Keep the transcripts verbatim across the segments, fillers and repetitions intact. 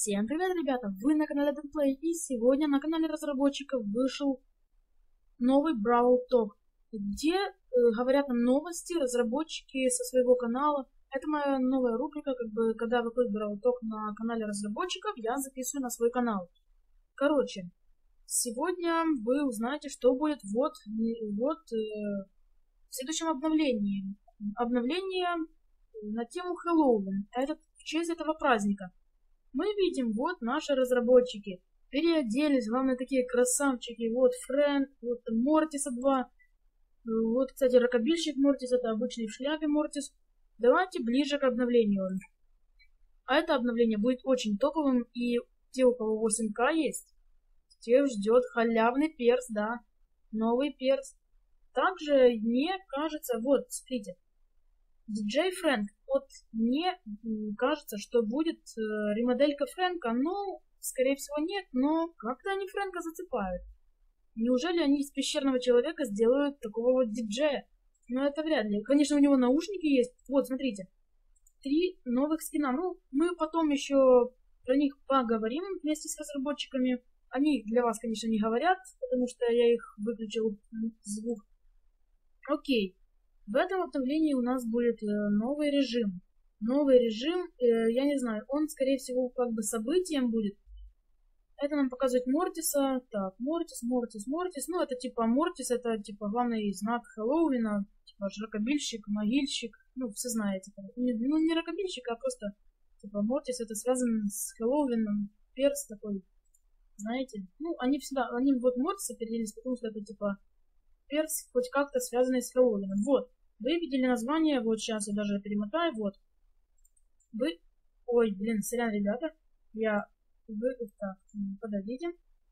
Всем привет, ребята! Вы на канале Deadplay, и сегодня на канале разработчиков вышел новый Brawl Talk, где э, говорят нам новости разработчики со своего канала. Это моя новая рубрика, как бы, когда выходит Brawl Talk на канале разработчиков, я записываю на свой канал. Короче, сегодня вы узнаете, что будет вот, вот э, в следующем обновлении. Обновление на тему Хэллоуин. Это в честь этого праздника. Мы видим, вот наши разработчики переоделись, главное, такие красавчики. Вот Фрэнк, вот Мортиса два. Вот, кстати, рокобильщик Мортис, это обычный в шляпе Мортис. Давайте ближе к обновлению. А это обновление будет очень топовым, и те, у кого восемь ка есть, тех ждет халявный перс, да, новый перс. Также мне кажется, вот, смотрите, диджей Фрэнк. Вот мне кажется, что будет э, ремоделька Фрэнка, ну, скорее всего, нет, но как-то они Фрэнка зацепают. Неужели они из пещерного человека сделают такого вот диджея? Ну, это вряд ли. Конечно, у него наушники есть. Вот, смотрите. Три новых скина. Ну, мы потом еще про них поговорим вместе с разработчиками. Они для вас, конечно, не говорят, потому что я их выключил звук. Окей. В этом обновлении у нас будет э, новый режим. Новый режим, э, я не знаю, он, скорее всего, как бы событием будет. Это нам показывает Мортиса. Так, Мортис, Мортис, Мортис. Ну, это типа Мортис, это типа главный знак Хэллоуина. Типа рокобильщик, могильщик. Ну, все знаете. Не, ну, не рокобильщик, а просто типа Мортис, это связано с Хэллоуином. Перс такой, знаете. Ну, они всегда, они вот Мортиса переделились, потому что это типа перс, хоть как-то связанный с Хэллоуином. Вот. Вы видели название, вот сейчас я даже перемотаю, вот. Вы... Ой, блин, сорян, ребята. Я... Вы... Так, подождите.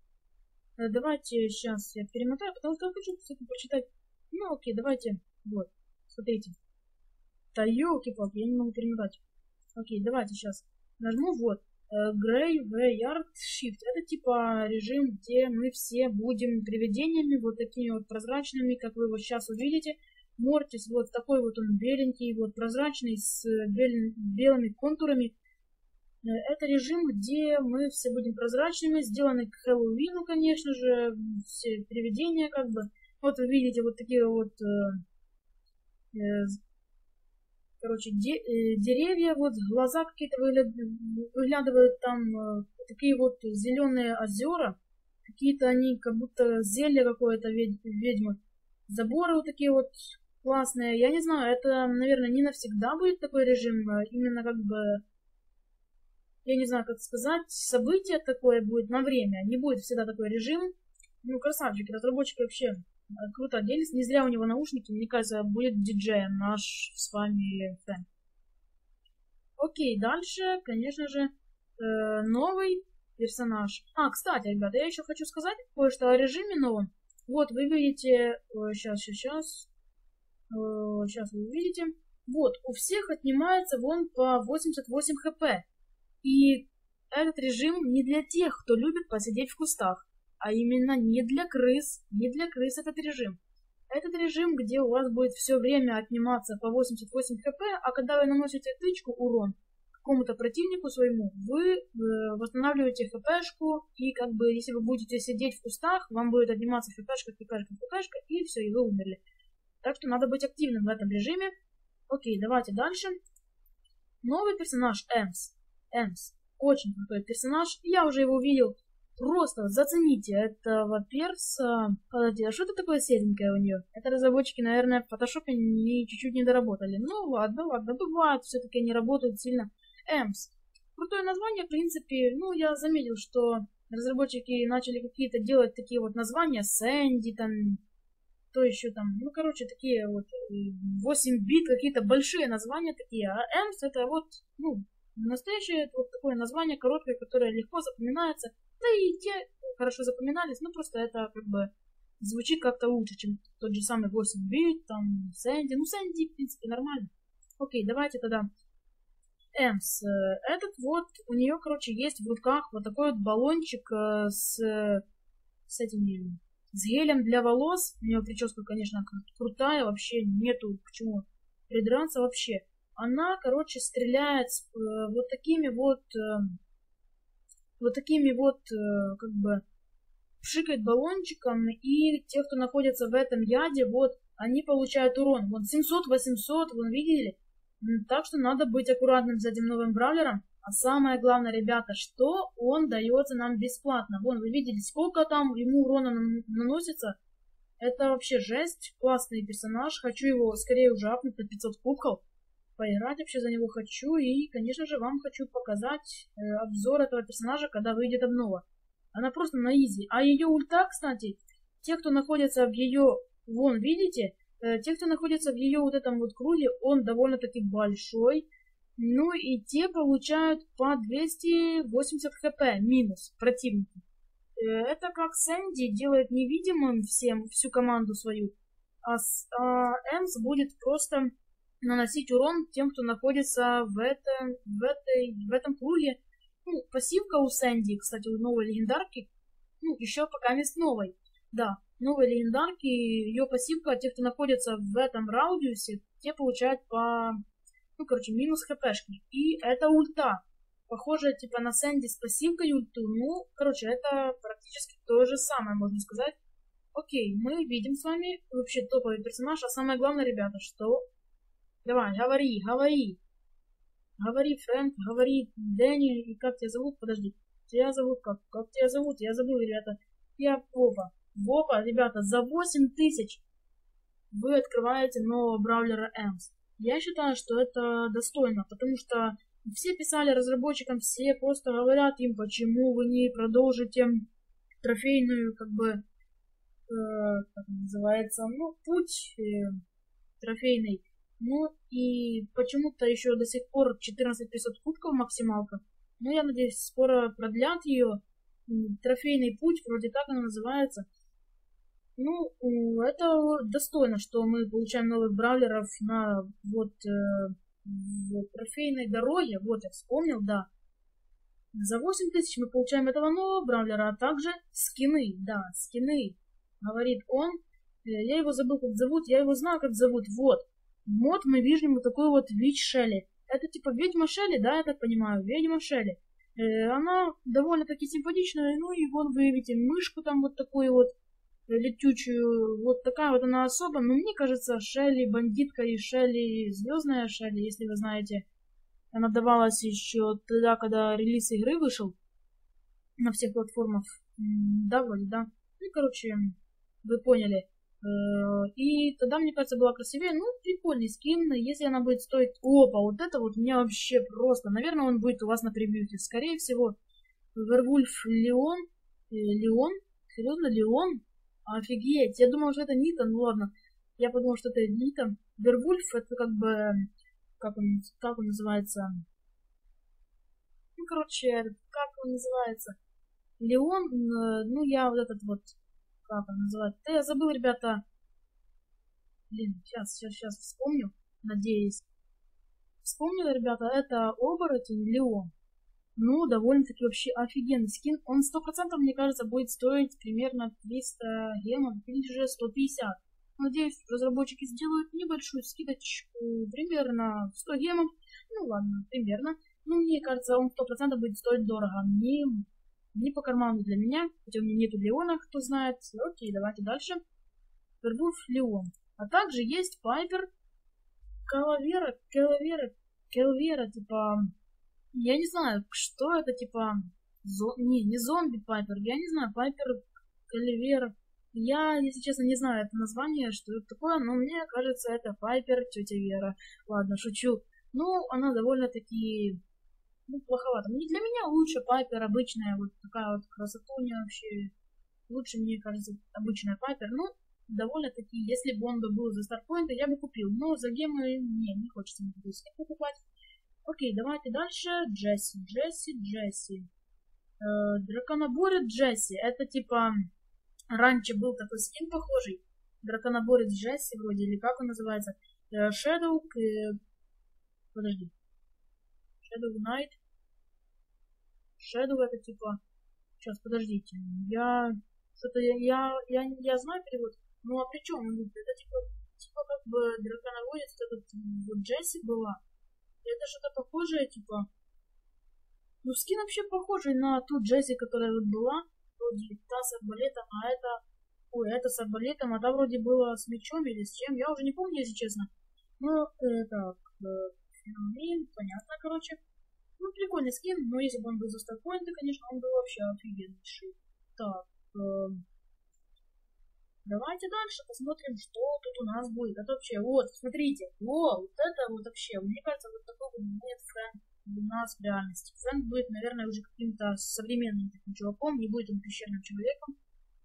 Давайте сейчас я перемотаю, потому что я хочу, кстати, прочитать. Ну, окей, давайте. Вот, смотрите. Да ёлки-палки, я не могу перемотать. Окей, давайте сейчас нажму, вот. Graveyard Shift. Это типа режим, где мы все будем привидениями, вот такими вот прозрачными, как вы вот сейчас увидите. Мортис, вот такой вот он беленький, вот прозрачный, с бел... белыми контурами. Это режим, где мы все будем прозрачными, сделаны к Хэллоуину, конечно же, все привидения как бы. Вот вы видите вот такие вот, э, э, короче, де... э, деревья, вот глаза какие-то выгля... выглядывают там, э, такие вот зеленые озера, какие-то они как будто зелье какое-то ведь... ведьмы. Заборы вот такие вот классные. Я не знаю, это, наверное, не навсегда будет такой режим. Именно как бы, я не знаю, как сказать, событие такое будет на время. Не будет всегда такой режим. Ну, красавчики, разработчики вообще круто оделись. Не зря у него наушники. Мне кажется, будет диджеем наш с вами фэн. Окей, дальше, конечно же, э, новый персонаж. А, кстати, ребята, я еще хочу сказать кое-что о режиме новом. Вот, вы видите, сейчас, сейчас, сейчас вы увидите, вот, у всех отнимается вон по восемьдесят восемь хп. И этот режим не для тех, кто любит посидеть в кустах, а именно не для крыс, не для крыс этот режим. Этот режим, где у вас будет все время отниматься по восемьдесят восемь хп, а когда вы наносите тычку, урон, какому-то противнику своему, вы э, восстанавливаете хпшку, и как бы если вы будете сидеть в кустах, вам будет отниматься хпшка, хпшка, хпшка, и все, и вы умерли. Так что надо быть активным в этом режиме. Окей, давайте дальше. Новый персонаж Эмс. Эмс. Очень крутой персонаж. Я уже его видел. Просто зацените этого перса. Подождите, а что это такое серенькое у нее? Это разработчики, наверное, в фотошопе не, чуть-чуть не доработали. Ну ладно, ладно, бывает, все-таки они работают сильно. Эмс. Крутое название, в принципе, ну, я заметил, что разработчики начали какие-то делать такие вот названия, Сэнди, там, то еще там, ну, короче, такие вот восемь бит, какие-то большие названия такие, а Эмс это вот, ну, настоящее вот такое название короткое, которое легко запоминается, да и те хорошо запоминались, ну, просто это как бы звучит как-то лучше, чем тот же самый восемь бит, там, Сэнди, ну, Сэнди, в принципе, нормально. Окей, давайте тогда Эмс. Этот вот, у нее, короче, есть в руках вот такой вот баллончик э, с, с этими, с гелем для волос. У нее прическа, конечно, крутая, вообще нету к чему придраться вообще. Она, короче, стреляет э, вот такими вот э, вот такими вот, э, как бы, пшикает баллончиком, и те, кто находится в этом яде, вот, они получают урон. Вот семьсот-восемьсот, вы видели? Так что надо быть аккуратным с этим новым бравлером. А самое главное, ребята, что он дается нам бесплатно. Вон, вы видели, сколько там ему урона наносится. Это вообще жесть. Классный персонаж. Хочу его скорее уже апнуть на пятьсот кубков. Поиграть вообще за него хочу. И, конечно же, вам хочу показать э, обзор этого персонажа, когда выйдет обнова. Она просто на изи. А ее ульта, кстати, те, кто находится в ее... Вон, видите? Э, те, кто находится в ее вот этом вот круге, он довольно-таки большой. Ну и те получают по двести восемьдесят хп минус противники. Это как Сэнди делает невидимым всем, всю команду свою, а, а Эмс будет просто наносить урон тем, кто находится в, это, в, этой, в этом круге. Ну, пассивка у Сэнди, кстати, у новой легендарки, ну, еще пока есть новой. Да, новой легендарки, ее пассивка, те, кто находится в этом радиусе, те получают по... Ну, короче, минус хпшки. И это ульта. Похоже, типа, на Сэнди с пассивкой ульту. Ну, короче, это практически то же самое, можно сказать. Окей, мы видим с вами вообще топовый персонаж. А самое главное, ребята, что... Давай, говори, говори. Говори, Фрэнк, говори, Дэнни. И как тебя зовут? Подожди. Тебя зовут как? Как тебя зовут? Я забыл, ребята. Я Вова. Вова, ребята, за восемь тысяч вы открываете нового бравлера Эмс. Я считаю, что это достойно, потому что все писали разработчикам, все просто говорят им, почему вы не продолжите трофейную, как бы, э, как называется, ну, путь э, трофейный. Ну, и почему-то еще до сих пор четырнадцать пятьсот кубков максималка. Ну, я надеюсь, скоро продлят ее. Трофейный путь, вроде так она называется. Ну, это достойно, что мы получаем новых бравлеров на вот, э, вот трофейной дороге. Вот, я вспомнил, да. За восемь тысяч мы получаем этого нового бравлера, а также скины, да, скины. Говорит он. Я его забыл, как зовут, я его знаю, как зовут. Вот. Вот мы видим вот такую вот Вич Шелли. Это типа ведьма Шелли, да, я так понимаю, ведьма Шелли. Э, она довольно-таки симпатичная, ну и вон вы видите мышку там вот такую вот. Летючую, вот такая вот она особо, но мне кажется, Шелли бандитка и Шелли звездная Шелли, если вы знаете, она давалась еще тогда, когда релиз игры вышел на всех платформах, да, вроде, да, ну, короче, вы поняли, и тогда, мне кажется, была красивее, ну, прикольный скин, если она будет стоить, опа, вот это вот меня вообще просто, наверное, он будет у вас на превьюте, скорее всего, Вервульф Леон, Леон, серьезно, Леон? Офигеть, я думала, что это Нита, ну ладно. Я подумала, что это Нита. Вервульф, это как бы... Как он, как он называется? Ну, короче, как он называется? Леон, ну, я вот этот вот... Как он называется? Да, я забыл, ребята. Блин, сейчас, сейчас, сейчас вспомню. Надеюсь. Вспомнила, ребята, это оборотень Леон. Ну, довольно-таки вообще офигенный скин. Он сто процентов, мне кажется, будет стоить примерно триста гемов или же сто пятьдесят. Надеюсь, разработчики сделают небольшую скидочку, примерно сто гемов. Ну ладно, примерно. Ну, мне кажется, он сто процентов будет стоить дорого. Не, не по карману для меня. Хотя у меня нету Леона, кто знает. Окей, давайте дальше. Вервульф Леон. А также есть Пайпер, Калавера, Калавера, Калавера, типа... Я не знаю, что это, типа... Зо... Не, не зомби Пайпер. Я не знаю, Пайпер, Каливер. Я, если честно, не знаю это название, что это такое, но мне кажется, это Пайпер, тетя Вера. Ладно, шучу. Ну, она довольно-таки... Ну, плоховато. Не для меня лучше Пайпер обычная, вот такая вот красотуня вообще. Лучше, мне кажется, обычная Пайпер. Ну, довольно-таки, если бы он бы был за старпоинта, я бы купил. Но за гемы, не, не хочется мне такую скидку покупать. Окей, давайте дальше. Джесси, Джесси, Джесси. Э, Драконоборец Джесси. Это типа... Раньше был такой скин похожий. Драконоборец Джесси вроде, или как он называется. Э, Shadow... Э, подожди. Shadow Knight. Shadow это типа... Сейчас, подождите. Я... Что-то я, я, я, я знаю перевод. Ну а при чем? Это типа... Типа как бы драконоборец, этот вот Джесси была. Это что-то похожее, типа... Ну, скин вообще похожий на ту Джесси, которая вот была. Вроде та с арбалетом, а это... Ой, это с арбалетом, а та вроде была с мечом или с чем. Я уже не помню, если честно. Ну, это... Феномен, понятно, короче. Ну, прикольный скин, но если бы он был за старпоинты, конечно, он был вообще офигеннейший. Так, э, давайте дальше посмотрим, что тут у нас будет. Это вообще, вот, смотрите, о, вот это вот вообще, мне кажется, вот такой вот будет Фрэнк у нас в реальности. Фрэнк будет, наверное, уже каким-то современным таким чуваком, не будет он пещерным человеком.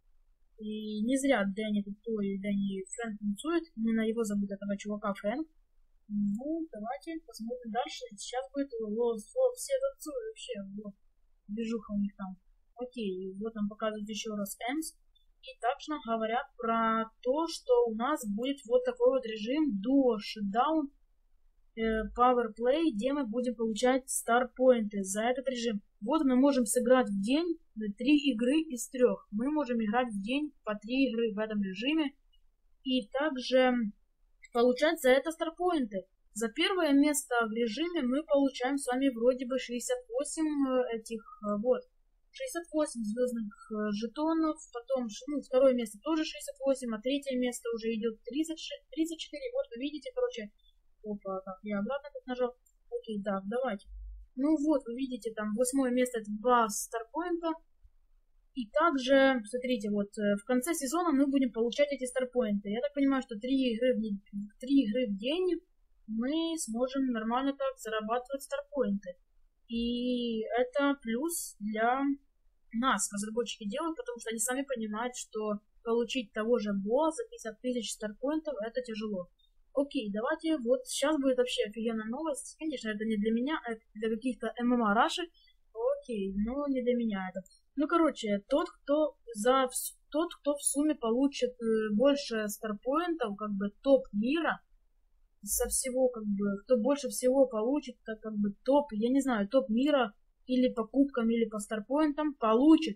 И не зря Дэнни тут, ой, Дэнни Фрэнк танцует, именно его зовут, этого чувака Фрэнк. Ну, давайте посмотрим дальше. Сейчас будет вот, вот, все танцуют вообще. Вот, движуха у них там. Окей, вот нам показывают еще раз Эмс. И также нам говорят про то, что у нас будет вот такой вот режим Duo Shutdown э, Power Play, где мы будем получать старпоинты за этот режим. Вот мы можем сыграть в день три игры из трех. Мы можем играть в день по три игры в этом режиме. И также... получать за это старпоинты. За первое место в режиме мы получаем с вами вроде бы шестьдесят восемь этих, вот, шестьдесят восемь звездных жетонов, потом, ну, второе место тоже шестьдесят восемь, а третье место уже идет тридцать четыре, вот вы видите, короче, опа, так, я обратно тут нажал, окей, так, давайте. Ну вот, вы видите, там восьмое место это два старпоинта. И также, смотрите, вот в конце сезона мы будем получать эти старпоинты. Я так понимаю, что три игры в день, три игры в день мы сможем нормально так зарабатывать старпоинты. И это плюс для нас, разработчики делают, потому что они сами понимают, что получить того же Боа за пятьдесят тысяч старпоинтов это тяжело. Окей, давайте, вот сейчас будет вообще офигенная новость. Конечно, это не для меня, это для каких-то эм эм а-рашек. Окей, но не для меня это. Ну, короче, тот, кто за тот, кто в сумме получит э, больше старпоинтов, как бы топ мира, со всего, как бы, кто больше всего получит, так как бы топ, я не знаю, топ мира, или по кубкам, или по старпоинтам, получит,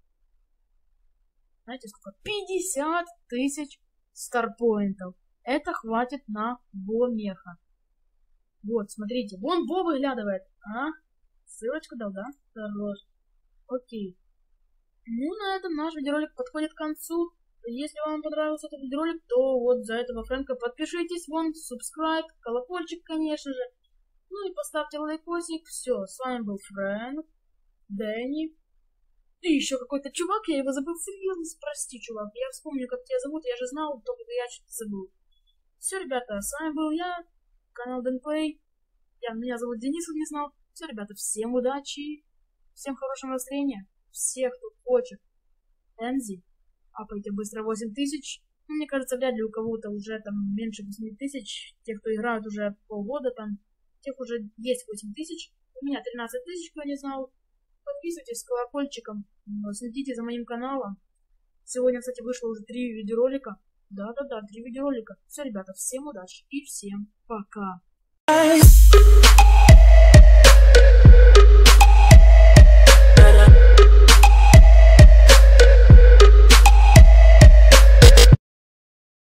знаете сколько? пятьдесят тысяч старпоинтов. Это хватит на Бо Меха. Вот, смотрите, вон Бо выглядывает, а? Ссылочку дал, да? Хорош. Окей. Ну, на этом наш видеоролик подходит к концу. Если вам понравился этот видеоролик, то вот за этого Фрэнка подпишитесь, вон, subscribe, колокольчик, конечно же. Ну и поставьте лайкосик. Все, с вами был Фрэнк, Дэнни. И еще какой-то чувак, я его забыл, серьезно, прости, чувак. Я вспомню, как тебя зовут, я же знал, только я что-то забыл. Все, ребята, с вами был я, канал Дэнплей. Я, меня зовут Денис, как не знал. Все, ребята, всем удачи, всем хорошего настроения. Всех, кто хочет Энзи, апайте быстро восемь тысяч. Ну, мне кажется, вряд ли у кого-то уже там меньше восемь тысяч. Те, кто играют уже полгода там, тех уже есть восемь тысяч. У меня тринадцать тысяч, кто не знал. Подписывайтесь с колокольчиком, следите за моим каналом. Сегодня, кстати, вышло уже три видеоролика. Да-да-да, три видеоролика. Все, ребята, всем удачи и всем пока.